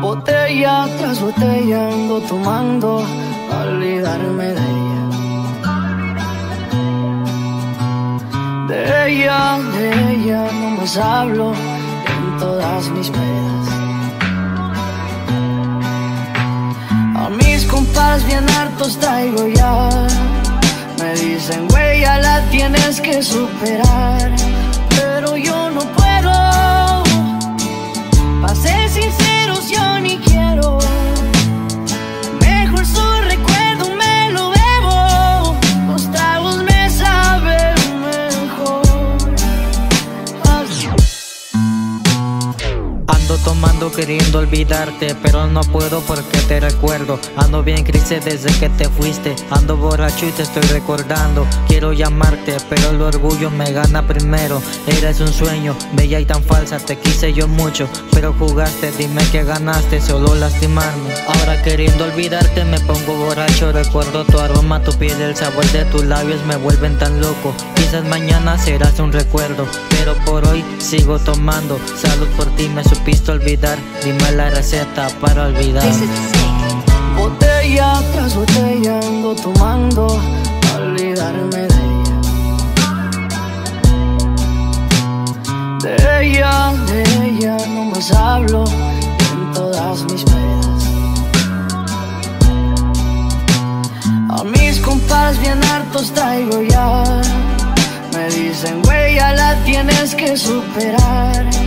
Botella tras botella ando tomando a olvidarme de ella. De ella no más hablo en todas mis pedas. A mis compas bien hartos traigo ya. Me dicen, güey, ya la tienes que superar. Pero yo no puedo. Pa' ser sinceros, yo ni quiero. Mejor su recuerdo me lo bebo. Los tragos me saben mejor. Ando tomando queriendo olvidarte, pero no puedo porque te recuerdo. Ando bien crisis desde que te fuiste. Ando borracho y te estoy recordando. Quiero llamarte, pero el orgullo me gana primero. Eres un sueño, bella y tan falsa. Te quise yo mucho, pero jugaste. Dime que ganaste, solo lastimarme. Ahora queriendo olvidarte me pongo borracho. Recuerdo tu aroma, tu piel, el sabor de tus labios me vuelven tan loco. Quizás mañana serás un recuerdo, pero por hoy sigo tomando. Salud por ti, me supiste olvidar. Dime la receta para olvidar. Botella tras botella ando tomando a olvidarme de ella. De ella no más hablo en todas mis pedas. A mis compas bien hartos traigo ya. Me dicen, güey, ya la tienes que superar.